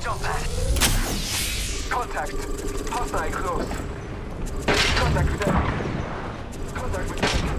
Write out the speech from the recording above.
Jump pad. Contact. Hostile close. Contact with enemy. Contact with enemy.